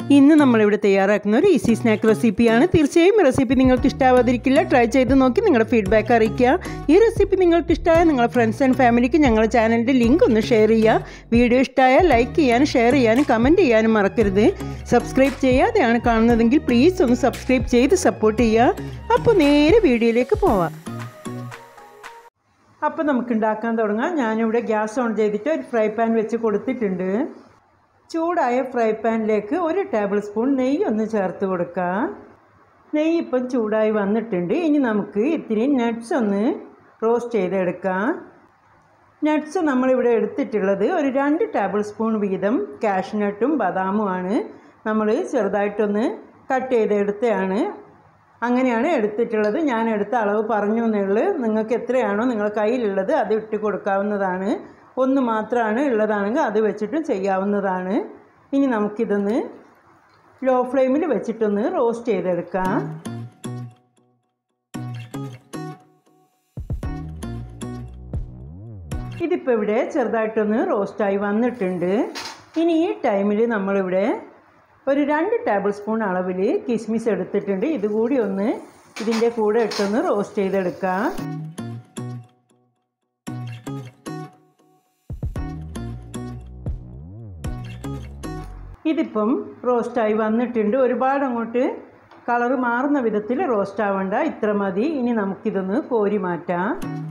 ഇന്ന് നമ്മളിവിടെ തയ്യാറാക്കുന്ന ഒരു ഈസി സ്നാക്ക് റെസിപ്പിയാണ്. തീർച്ചയായും ഈ റെസിപ്പി നിങ്ങൾക്ക് ഇഷ്ടമാവാതിരിക്കില്ല. ട്രൈ ചെയ്ത് നോക്കി നിങ്ങളുടെ ഫീഡ്ബാക്ക് അറിയിക്കുക. ഈ റെസിപ്പി നിങ്ങൾക്ക് ഇഷ്ടമായ നിങ്ങളുടെ ഫ്രണ്ട്സ് ആൻഡ് ഫാമിലിക്ക് ഞങ്ങളുടെ ചാനലിൻ്റെ ലിങ്ക് ഒന്ന് ഷെയർ ചെയ്യുക. വീഡിയോ ഇഷ്ടമായാൽ ലൈക്ക് ചെയ്യാനും ഷെയർ ചെയ്യാനും കമൻറ്റ് ചെയ്യാനും മറക്കരുത്. സബ്സ്ക്രൈബ് ചെയ്യാതെയാണ് കാണുന്നതെങ്കിൽ പ്ലീസ് ഒന്ന് സബ്സ്ക്രൈബ് ചെയ്ത് സപ്പോർട്ട് ചെയ്യുക. അപ്പോൾ നേരെ വീഡിയോയിലേക്ക് പോവാം. അപ്പോൾ നമുക്ക് ഉണ്ടാക്കാൻ തുടങ്ങാം. ഞാനിവിടെ ഗ്യാസ് ഓൺ ചെയ്തിട്ട് ഒരു ഫ്രൈ പാൻ വെച്ച് കൊടുത്തിട്ടുണ്ട്. ചൂടായ ഫ്രൈ പാനിലേക്ക് 1 ടേബിൾ സ്പൂൺ നെയ്യ് ഒന്ന് ചേർത്ത് കൊടുക്കുക. നെയ്യ് ഇപ്പം ചൂടായി വന്നിട്ടുണ്ട്. ഇനി നമുക്ക് ഇത്തിരി നട്ട്സ് ഒന്ന് റോസ്റ്റ് ചെയ്തെടുക്കാം. നട്ട്സ് നമ്മളിവിടെ എടുത്തിട്ടുള്ളത് ഒരു 2 ടേബിൾ സ്പൂൺ വീതം കാഷ്നട്ടും ബദാമുമാണ്. നമ്മൾ ചെറുതായിട്ടൊന്ന് കട്ട് ചെയ്തെടുത്തതാണ്. അങ്ങനെയാണ് എടുത്തിട്ടുള്ളത്. ഞാൻ എടുത്ത അളവ് പറഞ്ഞു എന്നുള്ളൂ. നിങ്ങൾക്ക് എത്രയാണോ നിങ്ങളുടെ കയ്യിലുള്ളത് അത് ഇട്ട് കൊടുക്കാവുന്നതാണ്. ഒന്ന് മാത്രമാണ് ഉള്ളതാണെങ്കിൽ അത് വെച്ചിട്ടും ചെയ്യാവുന്നതാണ്. ഇനി നമുക്കിതൊന്ന് ലോ ഫ്ലെയിമിൽ വെച്ചിട്ടൊന്ന് റോസ്റ്റ് ചെയ്തെടുക്കാം. ഇതിപ്പോൾ ഇവിടെ ചെറുതായിട്ടൊന്ന് റോസ്റ്റായി വന്നിട്ടുണ്ട്. ഇനി ഈ ടൈമിൽ നമ്മളിവിടെ ഒരു 2 ടേബിൾ സ്പൂൺ അളവിൽ കിസ്മിസ് എടുത്തിട്ടുണ്ട്. ഇതുകൂടി ഒന്ന് ഇതിൻ്റെ കൂടെ ഇട്ടൊന്ന് റോസ്റ്റ് ചെയ്തെടുക്കാം. ഇതിപ്പം റോസ്റ്റായി വന്നിട്ടുണ്ട്. ഒരുപാട് അങ്ങോട്ട് കളറ് മാറുന്ന വിധത്തിൽ റോസ്റ്റ് ആവണ്ട, ഇത്ര മതി. ഇനി നമുക്കിതൊന്ന് കോരി മാറ്റാം.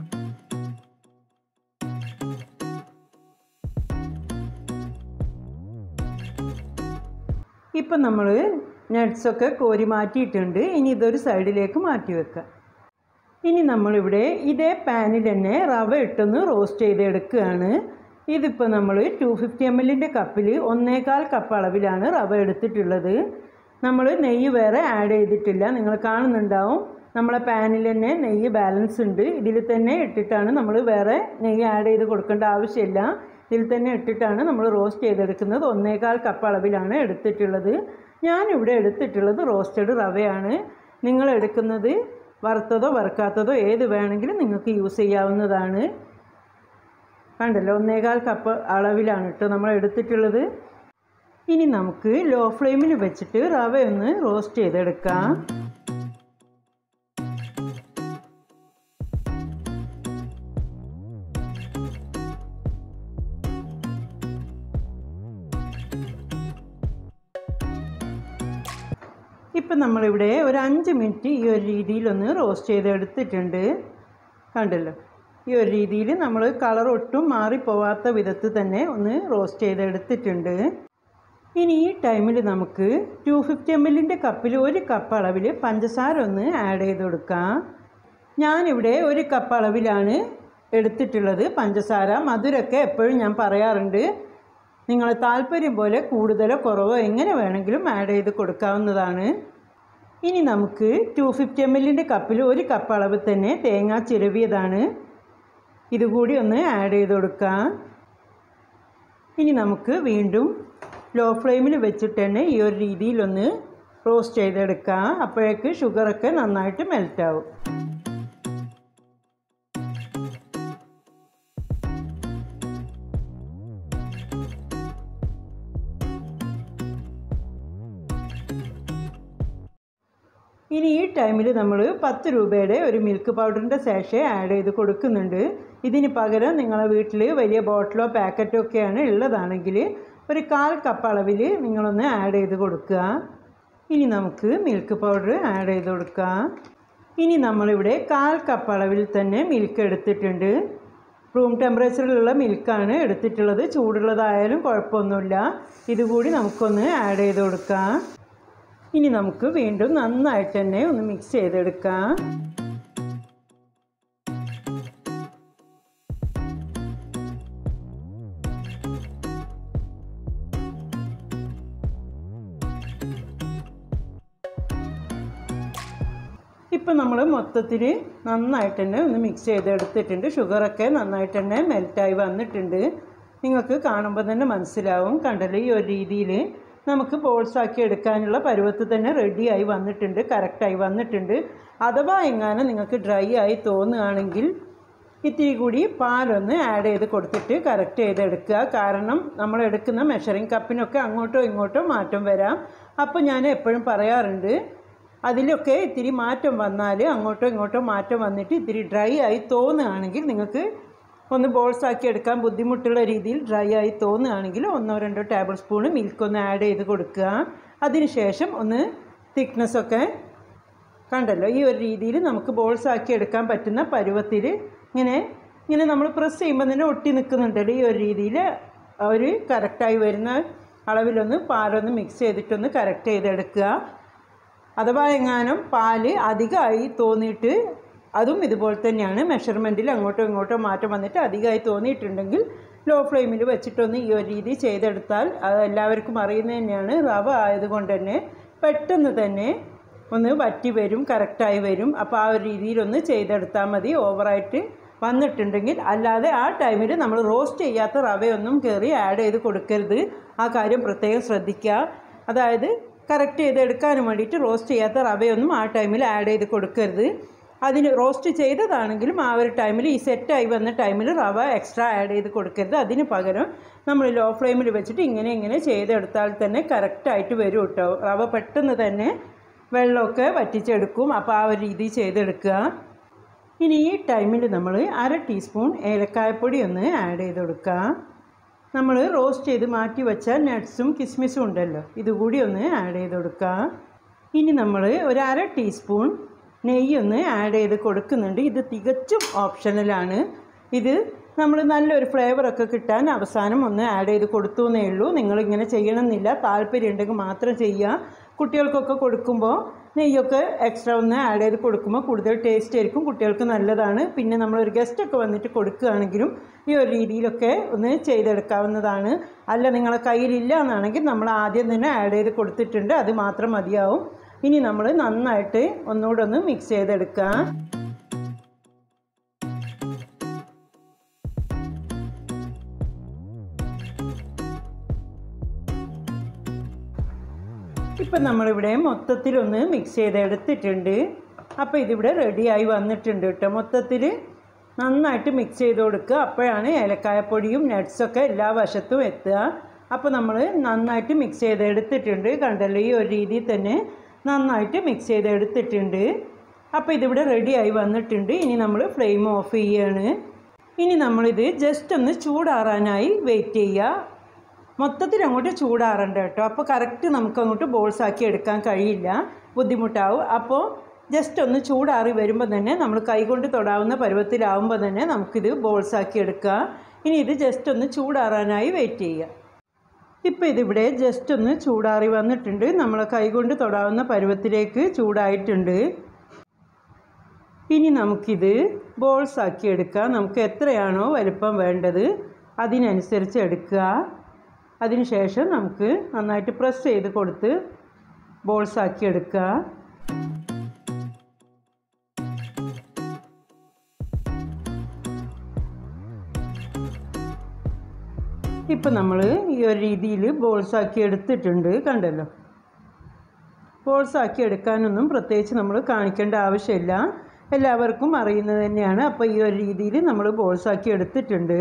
ഇപ്പം നമ്മൾ നട്ട്സൊക്കെ കോരി മാറ്റിയിട്ടുണ്ട്. ഇനി ഇതൊരു സൈഡിലേക്ക് മാറ്റി വെക്കാം. ഇനി നമ്മളിവിടെ ഇതേ പാനിൽ തന്നെ റവ ഇട്ടൊന്ന് റോസ്റ്റ് ചെയ്തെടുക്കുകയാണ്. ഇതിപ്പോൾ നമ്മൾ 250 ml കപ്പിൽ 1/4 കപ്പ് അളവിലാണ് റവ എടുത്തിട്ടുള്ളത്. നമ്മൾ നെയ്യ് വേറെ ആഡ് ചെയ്തിട്ടില്ല. നിങ്ങൾ കാണുന്നുണ്ടാവും നമ്മളെ പാനിൽ തന്നെ നെയ്യ് ബാലൻസ് ഉണ്ട്. ഇതിൽ തന്നെ ഇട്ടിട്ടാണ്, നമ്മൾ വേറെ നെയ്യ് ആഡ് ചെയ്ത് കൊടുക്കേണ്ട ആവശ്യമില്ല. ഇതിൽ തന്നെ ഇട്ടിട്ടാണ് നമ്മൾ റോസ്റ്റ് ചെയ്തെടുക്കുന്നത്. 1/4 കപ്പ് അളവിലാണ് എടുത്തിട്ടുള്ളത്. ഞാനിവിടെ എടുത്തിട്ടുള്ളത് റോസ്റ്റഡ് റവയാണ്. നിങ്ങൾ എടുക്കുന്നത് വറുത്തതോ വറുക്കാത്തതോ ഏത് വേണമെങ്കിലും നിങ്ങൾക്ക് യൂസ് ചെയ്യാവുന്നതാണ്. കണ്ടല്ലോ, 1/4 കപ്പ് അളവിലാണ് കേട്ടോ നമ്മൾ എടുത്തിട്ടുള്ളത്. ഇനി നമുക്ക് ലോ ഫ്ലെയിമിൽ വെച്ചിട്ട് റവ ഒന്ന് റോസ്റ്റ് ചെയ്തെടുക്കാം. ഇപ്പം നമ്മളിവിടെ ഒരു 5 മിനിറ്റ് ഈ ഒരു രീതിയിലൊന്ന് റോസ്റ്റ് ചെയ്തെടുത്തിട്ടുണ്ട്. കണ്ടല്ലോ, ഈ ഒരു രീതിയിൽ നമ്മൾ കളർ ഒട്ടും മാറിപ്പോവാത്ത വിധത്തിൽ തന്നെ ഒന്ന് റോസ്റ്റ് ചെയ്തെടുത്തിട്ടുണ്ട്. ഇനി ഈ ടൈമിൽ നമുക്ക് 250 ml കപ്പിൽ 1 കപ്പ് അളവിൽ പഞ്ചസാര ഒന്ന് ആഡ് ചെയ്ത് കൊടുക്കാം. ഞാനിവിടെ 1 കപ്പ് അളവിലാണ് എടുത്തിട്ടുള്ളത് പഞ്ചസാര. മധുരമൊക്കെ എപ്പോഴും ഞാൻ പറയാറുണ്ട്, നിങ്ങളെ താല്പര്യം പോലെ കൂടുതലോ കുറവോ എങ്ങനെ വേണമെങ്കിലും ആഡ് ചെയ്ത് കൊടുക്കാവുന്നതാണ്. ഇനി നമുക്ക് 250 ml കപ്പിൽ 1 കപ്പ് അളവ് തന്നെ തേങ്ങ ചിരവിയതാണ്. ഇതുകൂടി ഒന്ന് ആഡ് ചെയ്ത് കൊടുക്കാം. ഇനി നമുക്ക് വീണ്ടും ലോ ഫ്ലെയിമിൽ വെച്ചിട്ട് തന്നെ ഈ ഒരു രീതിയിലൊന്ന് റോസ്റ്റ് ചെയ്തെടുക്കാം. അപ്പോഴേക്ക് ഷുഗറൊക്കെ നന്നായിട്ട് മെൽറ്റാവും. ഇനി ഈ ടൈമിൽ നമ്മൾ 10 രൂപയുടെ ഒരു മിൽക്ക് പൗഡറിൻ്റെ സാഷേ ആഡ് ചെയ്ത് കൊടുക്കുന്നുണ്ട്. ഇതിന് പകരം നിങ്ങളെ വീട്ടിൽ വലിയ ബോട്ടിലോ പാക്കറ്റോ ഒക്കെയാണ് ഉള്ളതാണെങ്കിൽ ഒരു 1/4 കപ്പ് അളവിൽ നിങ്ങളൊന്ന് ആഡ് ചെയ്ത് കൊടുക്കുക. ഇനി നമുക്ക് മിൽക്ക് പൗഡർ ആഡ് ചെയ്ത് കൊടുക്കാം. ഇനി നമ്മളിവിടെ 1/4 കപ്പ് അളവിൽ തന്നെ മിൽക്ക് എടുത്തിട്ടുണ്ട്. റൂം ടെമ്പറേച്ചറിലുള്ള മിൽക്കാണ് എടുത്തിട്ടുള്ളത്. ചൂടുള്ളതായാലും കുഴപ്പമൊന്നുമില്ല. ഇതുകൂടി നമുക്കൊന്ന് ആഡ് ചെയ്ത് കൊടുക്കാം. ഇനി നമുക്ക് വീണ്ടും നന്നായിട്ട് തന്നെ ഒന്ന് മിക്സ് ചെയ്തെടുക്കാം. ഇപ്പം നമ്മൾ മൊത്തത്തിൽ നന്നായിട്ട് തന്നെ ഒന്ന് മിക്സ് ചെയ്തെടുത്തിട്ടുണ്ട്. ഷുഗറൊക്കെ നന്നായിട്ട് തന്നെ മെൽറ്റായി വന്നിട്ടുണ്ട്. നിങ്ങൾക്ക് കാണുമ്പോൾ തന്നെ മനസ്സിലാവും. കണ്ടല്ലോ, ഈ ഒരു രീതിയിൽ നമുക്ക് ബോൾസാക്കി എടുക്കാനുള്ള പരുവത്ത് തന്നെ റെഡിയായി വന്നിട്ടുണ്ട്, കറക്റ്റായി വന്നിട്ടുണ്ട്. അഥവാ എങ്ങാനും നിങ്ങൾക്ക് ഡ്രൈ ആയി തോന്നുകയാണെങ്കിൽ ഇത്തിരി കൂടി പാലൊന്ന് ആഡ് ചെയ്ത് കൊടുത്തിട്ട് കറക്റ്റ് ചെയ്തെടുക്കുക. കാരണം നമ്മൾ എടുക്കുന്ന മെഷറിംഗ് കപ്പിനൊക്കെ അങ്ങോട്ടോ ഇങ്ങോട്ടോ മാറ്റം വരാം. അപ്പോൾ ഞാൻ എപ്പോഴും പറയാറുണ്ട്, അതിലൊക്കെ ഇത്തിരി മാറ്റം വന്നാൽ അങ്ങോട്ടോ ഇങ്ങോട്ടോ മാറ്റം വന്നിട്ട് ഇത്തിരി ഡ്രൈ ആയി തോന്നുകയാണെങ്കിൽ, നിങ്ങൾക്ക് ഒന്ന് ബോൾസ് ആക്കി എടുക്കാൻ ബുദ്ധിമുട്ടുള്ള രീതിയിൽ ഡ്രൈ ആയി തോന്നുകയാണെങ്കിൽ 1-2 ടേബിൾ സ്പൂൺ മിൽക്കൊന്ന് ആഡ് ചെയ്ത് കൊടുക്കുക. അതിനുശേഷം ഒന്ന് തിക്നെസ്സൊക്കെ കണ്ടല്ലോ, ഈ ഒരു രീതിയിൽ നമുക്ക് ബോൾസ് ആക്കി എടുക്കാൻ പറ്റുന്ന പരുവത്തിൽ ഇങ്ങനെ നമ്മൾ പ്രസ് ചെയ്യുമ്പോൾ തന്നെ ഒട്ടി നിൽക്കുന്നുണ്ടല്ലോ. ഈ ഒരു രീതിയിൽ ഒരു കറക്റ്റായി വരുന്ന അളവിലൊന്ന് പാലൊന്ന് മിക്സ് ചെയ്തിട്ടൊന്ന് കറക്റ്റ് ചെയ്തെടുക്കുക. അഥവാ എങ്ങാനും പാല് അധികമായി തോന്നിയിട്ട്, അതും ഇതുപോലെ തന്നെയാണ്, മെഷർമെൻറ്റിൽ അങ്ങോട്ടോ ഇങ്ങോട്ടോ മാറ്റം വന്നിട്ട് അധികമായി തോന്നിയിട്ടുണ്ടെങ്കിൽ ലോ ഫ്ലെയിമിൽ വെച്ചിട്ടൊന്ന് ഈ ഒരു രീതി ചെയ്തെടുത്താൽ, അത് എല്ലാവർക്കും അറിയുന്നത് തന്നെയാണ്, റവ ആയതുകൊണ്ട് തന്നെ പെട്ടെന്ന് തന്നെ ഒന്ന് വറ്റി വരും, കറക്റ്റായി വരും. അപ്പോൾ ആ ഒരു രീതിയിലൊന്ന് ചെയ്തെടുത്താൽ മതി. ഓവറായിട്ട് വന്നിട്ടുണ്ടെങ്കിൽ, അല്ലാതെ ആ ടൈമിൽ നമ്മൾ റോസ്റ്റ് ചെയ്യാത്ത റവയൊന്നും കയറി ആഡ് ചെയ്ത് കൊടുക്കരുത്. ആ കാര്യം പ്രത്യേകം ശ്രദ്ധിക്കുക. അതായത് കറക്റ്റ് ചെയ്തെടുക്കാനും വേണ്ടിയിട്ട് റോസ്റ്റ് ചെയ്യാത്ത റവയൊന്നും ആ ടൈമിൽ ആഡ് ചെയ്ത് കൊടുക്കരുത്. അതിന് റോസ്റ്റ് ചെയ്തതാണെങ്കിലും ആ ഒരു ടൈമിൽ, ഈ സെറ്റായി വന്ന ടൈമിൽ റവ എക്സ്ട്രാ ആഡ് ചെയ്ത് കൊടുക്കരുത്. അതിന് പകരം നമ്മൾ ലോ ഫ്ലെയിമിൽ വെച്ചിട്ട് ഇങ്ങനെ ചെയ്തെടുത്താൽ തന്നെ കറക്റ്റായിട്ട് വരും കേട്ടോ. റവ പെട്ടെന്ന് തന്നെ വെള്ളമൊക്കെ വറ്റിച്ചെടുക്കും. അപ്പോൾ ആ ഒരു രീതി ചെയ്തെടുക്കുക. ഇനി ഈ ടൈമിൽ നമ്മൾ 1/2 ടീസ്പൂൺ ഏലക്കായപ്പൊടി ഒന്ന് ആഡ് ചെയ്ത് കൊടുക്കുക. നമ്മൾ റോസ്റ്റ് ചെയ്ത് മാറ്റി വെച്ച നട്ട്സും കിസ്മിസും ഉണ്ടല്ലോ, ഇതുകൂടി ഒന്ന് ആഡ് ചെയ്ത് കൊടുക്കുക. ഇനി നമ്മൾ ഒരു 1/2 ടീസ്പൂൺ നെയ്യൊന്ന് ആഡ് ചെയ്ത് കൊടുക്കുന്നുണ്ട്. ഇത് തികച്ചും ഓപ്ഷണലാണ്. ഇത് നമ്മൾ നല്ലൊരു ഫ്ലേവറൊക്കെ കിട്ടാൻ അവസാനം ഒന്ന് ആഡ് ചെയ്ത് കൊടുത്തു എന്നേ ഉള്ളൂ. നിങ്ങളിങ്ങനെ ചെയ്യണമെന്നില്ല, താല്പര്യം ഉണ്ടെങ്കിൽ മാത്രം ചെയ്യുക. കുട്ടികൾക്കൊക്കെ കൊടുക്കുമ്പോൾ നെയ്യൊക്കെ എക്സ്ട്രാ ഒന്ന് ആഡ് ചെയ്ത് കൊടുക്കുമ്പോൾ കൂടുതൽ ടേസ്റ്റ് ആയിരിക്കും, കുട്ടികൾക്ക് നല്ലതാണ്. പിന്നെ നമ്മളൊരു ഗസ്റ്റൊക്കെ വന്നിട്ട് കൊടുക്കുകയാണെങ്കിലും ഈ ഒരു രീതിയിലൊക്കെ ഒന്ന് ചെയ്തെടുക്കാവുന്നതാണ്. അല്ല നിങ്ങളെ കയ്യിലില്ല എന്നാണെങ്കിൽ നമ്മൾ ആദ്യം തന്നെ ആഡ് ചെയ്ത് കൊടുത്തിട്ടുണ്ട്, അത് മാത്രം മതിയാവും. ഇനി നമ്മൾ നന്നായിട്ട് ഒന്നുകൂടെ ഒന്ന് മിക്സ് ചെയ്തെടുക്കുക. ഇപ്പം നമ്മളിവിടെ മൊത്തത്തിലൊന്ന് മിക്സ് ചെയ്തെടുത്തിട്ടുണ്ട്. അപ്പോൾ ഇതിവിടെ റെഡിയായി വന്നിട്ടുണ്ട് കേട്ടോ. മൊത്തത്തിൽ നന്നായിട്ട് മിക്സ് ചെയ്ത് കൊടുക്കുക. അപ്പോഴാണ് ഏലക്കായപ്പൊടിയും നട്ട്സൊക്കെ എല്ലാ വശത്തും എത്തുക. അപ്പോൾ നമ്മൾ നന്നായിട്ട് മിക്സ് ചെയ്തെടുത്തിട്ടുണ്ട്. കണ്ടല്ലോ, ഈ ഒരു രീതിയിൽ തന്നെ നന്നായിട്ട് മിക്സ് ചെയ്തെടുത്തിട്ടുണ്ട്. അപ്പോൾ ഇതിവിടെ റെഡിയായി വന്നിട്ടുണ്ട്. ഇനി നമ്മൾ ഫ്ലെയിം ഓഫ് ചെയ്യുകയാണ്. ഇനി നമ്മളിത് ജസ്റ്റ് ഒന്ന് ചൂടാറാനായി വെയിറ്റ് ചെയ്യുക. മൊത്തത്തിൽ അങ്ങോട്ട് ചൂടാറണ്ട കേട്ടോ. അപ്പോൾ കറക്റ്റ് നമുക്കങ്ങോട്ട് ബോൾസ് ആക്കി എടുക്കാൻ കഴിയില്ല, ബുദ്ധിമുട്ടാവും. അപ്പോൾ ജസ്റ്റ് ഒന്ന് ചൂടാറി വരുമ്പോൾ തന്നെ നമ്മൾ കൈകൊണ്ട് തൊടാവുന്ന പരുവത്തിലാവുമ്പോൾ തന്നെ നമുക്കിത് ബോൾസ് ആക്കി എടുക്കുക. ഇനി ഇത് ജസ്റ്റ് ഒന്ന് ചൂടാറാനായി വെയിറ്റ് ചെയ്യുക. ഇപ്പോൾ ഇതിവിടെ ജസ്റ്റ് ഒന്ന് ചൂടാറി വന്നിട്ടുണ്ട്. നമ്മൾ കൈകൊണ്ട് തൊടാവുന്ന പരുവത്തിലേക്ക് ചൂടായിട്ടുണ്ട്. ഇനി നമുക്കിത് ബോൾസ് ആക്കി എടുക്കാം. നമുക്ക് എത്രയാണോ വലുപ്പം വേണ്ടത് അതിനനുസരിച്ച് എടുക്കുക. അതിനുശേഷം നമുക്ക് നന്നായിട്ട് പ്രസ് ചെയ്ത് കൊടുത്ത് ബോൾസ് ആക്കി എടുക്കുക. ഇപ്പം നമ്മൾ ഈ ഒരു രീതിയിൽ ബോൾസ് ആക്കി എടുത്തിട്ടുണ്ട്. കണ്ടല്ലോ, ബോൾസ് ആക്കി എടുക്കാനൊന്നും പ്രത്യേകിച്ച് നമ്മൾ കാണിക്കേണ്ട ആവശ്യമില്ല, എല്ലാവർക്കും അറിയുന്നത് തന്നെയാണ്. അപ്പോൾ ഈ ഒരു രീതിയിൽ നമ്മൾ ബോൾസ് ആക്കി എടുത്തിട്ടുണ്ട്.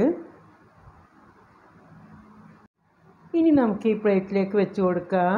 ഇനി നമുക്ക് ഈ പ്ലേറ്റിലേക്ക് വെച്ച് കൊടുക്കാം.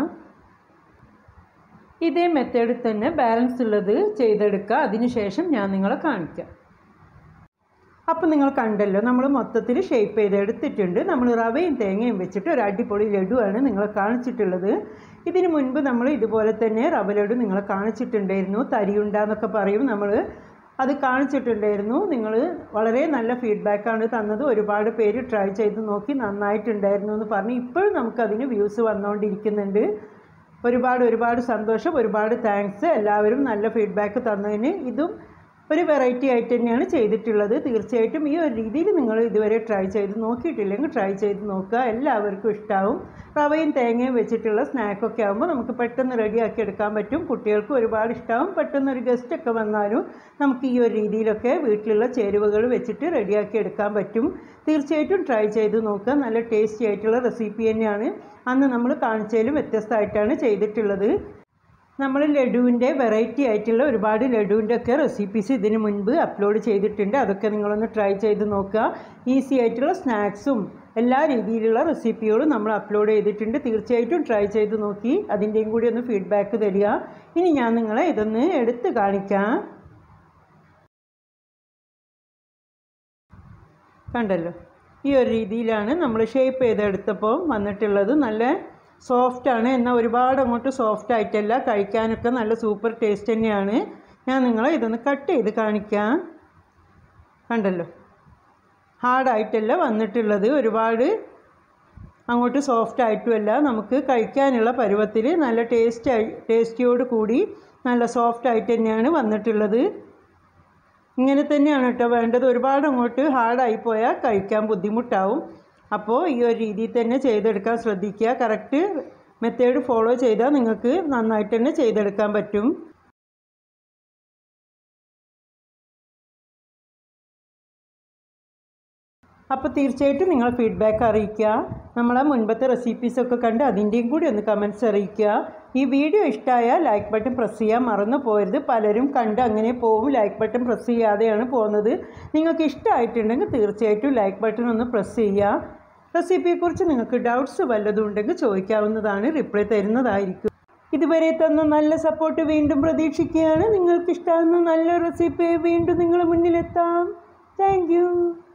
ഇതേ മെത്തേഡിൽ തന്നെ ബാലൻസ് ഉള്ളത് ചെയ്തെടുക്കുക. അതിനുശേഷം ഞാൻ നിങ്ങളെ കാണിക്കാം. അപ്പോൾ നിങ്ങൾ കണ്ടല്ലോ, നമ്മൾ മൊത്തത്തിൽ ഷേപ്പ് ചെയ്തെടുത്തിട്ടുണ്ട്. നമ്മൾ റവയും തേങ്ങയും വെച്ചിട്ട് ഒരു അടിപൊളി ലഡുവാണ് നിങ്ങളെ കാണിച്ചിട്ടുള്ളത്. ഇതിന് മുൻപ് നമ്മൾ ഇതുപോലെ തന്നെ റവ ലഡു നിങ്ങളെ കാണിച്ചിട്ടുണ്ടായിരുന്നു. തരിയുണ്ടെന്നൊക്കെ പറയും, നമ്മൾ അത് കാണിച്ചിട്ടുണ്ടായിരുന്നു. നിങ്ങൾ വളരെ നല്ല ഫീഡ്ബാക്കാണ് തന്നത്. ഒരുപാട് പേര് ട്രൈ ചെയ്ത് നോക്കി നന്നായിട്ടുണ്ടായിരുന്നു എന്ന് പറഞ്ഞ് ഇപ്പോഴും നമുക്കതിന് വ്യൂസ് വന്നുകൊണ്ടിരിക്കുന്നുണ്ട്. ഒരുപാട് സന്തോഷം, ഒരുപാട് താങ്ക്സ്. എല്ലാവരും നല്ല ഫീഡ്ബാക്ക് തന്നതിന്. ഇതും ഒരു വെറൈറ്റി ആയിട്ട് തന്നെയാണ് ചെയ്തിട്ടുള്ളത്. തീർച്ചയായിട്ടും ഈ ഒരു രീതിയിൽ നിങ്ങൾ ഇതുവരെ ട്രൈ ചെയ്ത് നോക്കിയിട്ടില്ലെങ്കിൽ ട്രൈ ചെയ്ത് നോക്കുക, എല്ലാവർക്കും ഇഷ്ടമാവും. റവയും തേങ്ങയും വെച്ചിട്ടുള്ള സ്നാക്കൊക്കെ ആകുമ്പോൾ നമുക്ക് പെട്ടെന്ന് റെഡിയാക്കി എടുക്കാൻ പറ്റും. കുട്ടികൾക്ക് ഒരുപാട് ഇഷ്ടമാവും. പെട്ടെന്ന് ഒരു ഗസ്റ്റൊക്കെ വന്നാലും നമുക്ക് ഈ ഒരു രീതിയിലൊക്കെ വീട്ടിലുള്ള ചേരുവകൾ വെച്ചിട്ട് റെഡിയാക്കി എടുക്കാൻ പറ്റും. തീർച്ചയായിട്ടും ട്രൈ ചെയ്ത് നോക്കുക. നല്ല ടേസ്റ്റി ആയിട്ടുള്ള റെസിപ്പി തന്നെയാണ്. അന്ന് നമ്മൾ കാണിച്ചതിലും വ്യത്യസ്തമായിട്ടാണ് ചെയ്തിട്ടുള്ളത്. നമ്മൾ ലഡുവിൻ്റെ വെറൈറ്റി ആയിട്ടുള്ള ഒരുപാട് ലഡുവിൻ്റെ ഒക്കെ റെസിപ്പീസ് ഇതിന് മുൻപ് അപ്ലോഡ് ചെയ്തിട്ടുണ്ട്. അതൊക്കെ നിങ്ങളൊന്ന് ട്രൈ ചെയ്ത് നോക്കുക. ഈസി ആയിട്ടുള്ള സ്നാക്സും എല്ലാ രീതിയിലുള്ള റെസിപ്പികളും നമ്മൾ അപ്ലോഡ് ചെയ്തിട്ടുണ്ട്. തീർച്ചയായിട്ടും ട്രൈ ചെയ്ത് നോക്കി അതിൻ്റെയും കൂടി ഒന്ന് ഫീഡ്ബാക്ക് തരിക. ഇനി ഞാൻ നിങ്ങളെ ഇതൊന്ന് എടുത്ത് കാണിക്കാം. കണ്ടല്ലോ, ഈ ഒരു രീതിയിലാണ് നമ്മൾ ഷേപ്പ് ചെയ്തെടുത്തപ്പോൾ വന്നിട്ടുള്ളത്. നല്ല സോഫ്റ്റാണ്, എന്നാൽ ഒരുപാട് അങ്ങോട്ട് സോഫ്റ്റ് ആയിട്ടല്ല. കഴിക്കാനൊക്കെ നല്ല സൂപ്പർ ടേസ്റ്റ് തന്നെയാണ്. ഞാൻ നിങ്ങളെ ഇതൊന്ന് കട്ട് ചെയ്ത് കാണിക്കാം. കണ്ടല്ലോ, ഹാർഡായിട്ടല്ല വന്നിട്ടുള്ളത്, ഒരുപാട് അങ്ങോട്ട് സോഫ്റ്റ് ആയിട്ടുമല്ല. നമുക്ക് കഴിക്കാനുള്ള പരുവത്തിൽ നല്ല ടേസ്റ്റിയോട് കൂടി നല്ല സോഫ്റ്റ് ആയിട്ട് തന്നെയാണ് വന്നിട്ടുള്ളത്. ഇങ്ങനെ തന്നെയാണ് കേട്ടോ വേണ്ടത്. ഒരുപാട് അങ്ങോട്ട് ഹാർഡായിപ്പോയാൽ കഴിക്കാൻ ബുദ്ധിമുട്ടാവും. അപ്പോൾ ഈ ഒരു രീതിയിൽ തന്നെ ചെയ്തെടുക്കാൻ ശ്രദ്ധിക്കുക. കറക്റ്റ് മെത്തേഡ് ഫോളോ ചെയ്താൽ നിങ്ങൾക്ക് നന്നായിട്ട് തന്നെ ചെയ്തെടുക്കാൻ പറ്റും. അപ്പോൾ തീർച്ചയായിട്ടും നിങ്ങൾ ഫീഡ്ബാക്ക് അറിയിക്കുക. നമ്മളെ മുൻപത്തെ റെസിപ്പീസൊക്കെ കണ്ട് അതിൻ്റെയും കൂടി ഒന്ന് കമൻറ്റ്സ് അറിയിക്കുക. ഈ വീഡിയോ ഇഷ്ടമായാൽ ലൈക്ക് ബട്ടൺ പ്രസ് ചെയ്യാൻ മറന്നു പോകരുത്. പലരും കണ്ട് അങ്ങനെ പോവും, ലൈക്ക് ബട്ടൺ പ്രസ് ചെയ്യാതെയാണ് പോകുന്നത്. നിങ്ങൾക്ക് ഇഷ്ടമായിട്ടുണ്ടെങ്കിൽ തീർച്ചയായിട്ടും ലൈക്ക് ബട്ടൺ ഒന്ന് പ്രസ് ചെയ്യുക. റെസിപ്പിയെക്കുറിച്ച് നിങ്ങൾക്ക് ഡൗട്ട്സ് വല്ലതും ഉണ്ടെങ്കിൽ ചോദിക്കാവുന്നതാണ്, റിപ്ലൈ തരുന്നതായിരിക്കും. ഇതുവരെ തന്ന നല്ല സപ്പോർട്ട് വീണ്ടും പ്രതീക്ഷിക്കുകയാണ്. നിങ്ങൾക്ക് ഇഷ്ടമാകുന്ന നല്ല റെസിപ്പി വീണ്ടും നിങ്ങളുടെ മുന്നിലെത്താം. Thank you.